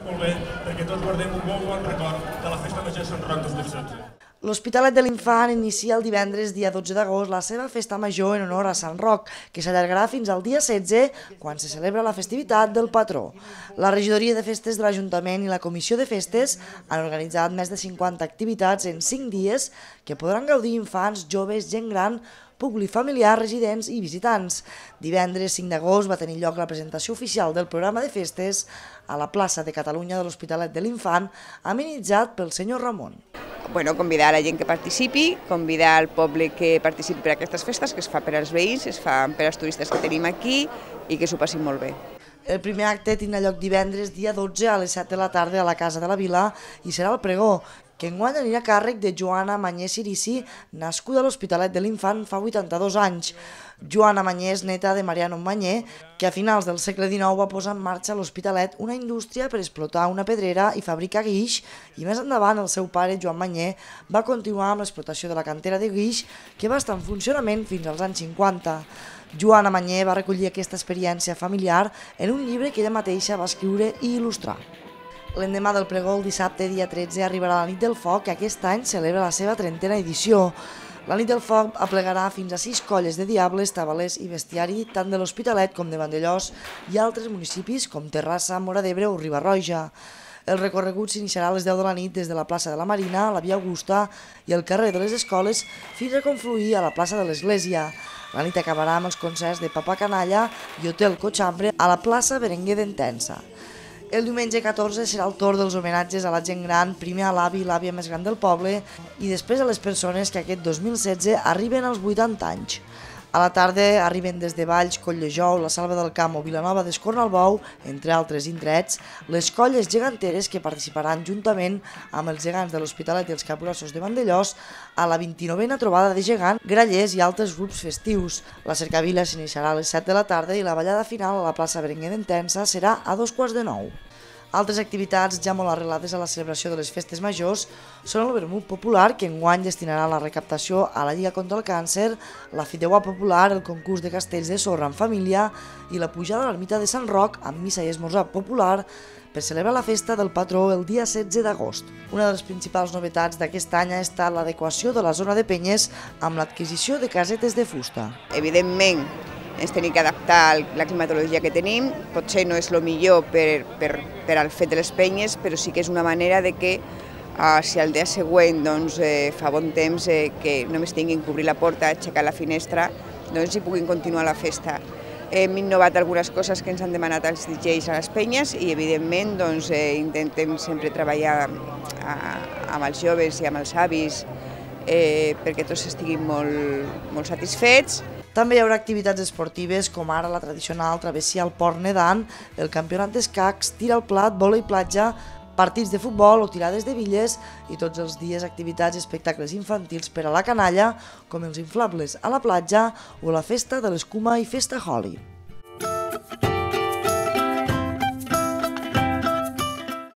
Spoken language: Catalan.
molt bé, perquè tots guardem un bon record de la Festa Major de Sant Roc 2016. L'Hospitalet de l'Infant inicia el divendres, dia 12 d'agost, la seva festa major en honor a Sant Roc, que s'allargarà fins al dia 16, quan se celebra la festivitat del patró. La regidoria de festes de l'Ajuntament i la Comissió de Festes han organitzat més de 50 activitats en 5 dies que podran gaudir infants, joves, gent gran, públic familiar, residents i visitants. Divendres 5 d'agost va tenir lloc la presentació oficial del programa de festes a la plaça de Catalunya de l'Hospitalet de l'Infant, amenitzat pel senyor Ramon. Convidar a la gent que participi, convidar al poble que participi per aquestes festes, que es fa per als veïns, es fa per als turistes que tenim aquí i que s'ho passin molt bé. El primer acte tindrà lloc divendres, dia 12, a les 7 de la tarda a la Casa de la Vila i serà el pregó, que enguany anirà a càrrec de Joana Mañé Cirici, nascuda a l'Hospitalet de l'Infant fa 82 anys. Joana Mañé és neta de Mariano Mañé, que a finals del segle XIX va posar en marxa a l'Hospitalet una indústria per explotar una pedrera i fabricar guix, i més endavant el seu pare, Joan Mañé, va continuar amb l'explotació de la cantera de guix, que va estar en funcionament fins als anys 50. Joana Mañé va recollir aquesta experiència familiar en un llibre que ella mateixa va escriure i il·lustrar. L'endemà del pregó, el dissabte, dia 13, arribarà la Nit del Foc, que aquest any celebra la seva 30a edició. La Nit del Foc aplegarà fins a 6 colles de diables, tabalers i bestiari, tant de l'Hospitalet com de Vandellòs i altres municipis com Terrassa, Móra d'Ebre o Riba-roja. El recorregut s'iniciarà a les 10 de la nit des de la plaça de la Marina, la Via Augusta i el carrer de les Escoles fins a confluir a la plaça de l'Església. La nit acabarà amb els concerts de Papa Canalla i Hotel Cochambre a la plaça Berenguer d'Entença. El diumenge 14 serà el torn dels homenatges a la gent gran, primer a l'avi i l'àvia més gran del poble i després a les persones que aquest 2016 arriben als 80 anys. A la tarda arriben des de Valls, Colldejou, la Salva del Camp o Vilanova d'Escornalbou, entre altres indrets, les colles geganteres que participaran juntament amb els gegants de l'Hospitalet i els Capgrossos de Vandellòs a la 29a trobada de gegant, grallers i altres grups festius. La cercavila s'iniciarà a les 7 de la tarda i la ballada final a la plaça Berenguer d'Entença serà a 9:15. Altres activitats ja molt arrelades a la celebració de les festes majors són el vermut popular, que enguany destinarà la recaptació a la Lliga contra el Càncer, la fideuà popular, el concurs de castells de sorra en família i la pujada a l'ermita de Sant Roc amb missa i esmorzar popular per celebrar la festa del patró el dia 16 d'agost. Una de les principals novetats d'aquest any ha estat l'adequació de la zona de penyes amb l'adquisició de casetes de fusta. Evidentment, ens tenim que adaptar a la climatologia que tenim, potser no és el millor per al fet de les penyes, però sí que és una manera de que si al dia següent fa bon temps que només tinguin que obrir la porta, aixecar la finestra, doncs hi puguin continuar la festa. Hem innovat algunes coses que ens han demanat els DJs a les penyes i evidentment intentem sempre treballar amb els joves i amb els avis perquè tots estiguin molt satisfets. També hi haurà activitats esportives com ara la tradicional travessia al Port Nedant, el campionat d'escacs, tir al plat, vòlei platja, partits de futbol o tirades de billes i tots els dies activitats i espectacles infantils per a la canalla com els inflables a la platja o la festa de l'escuma i festa Holi.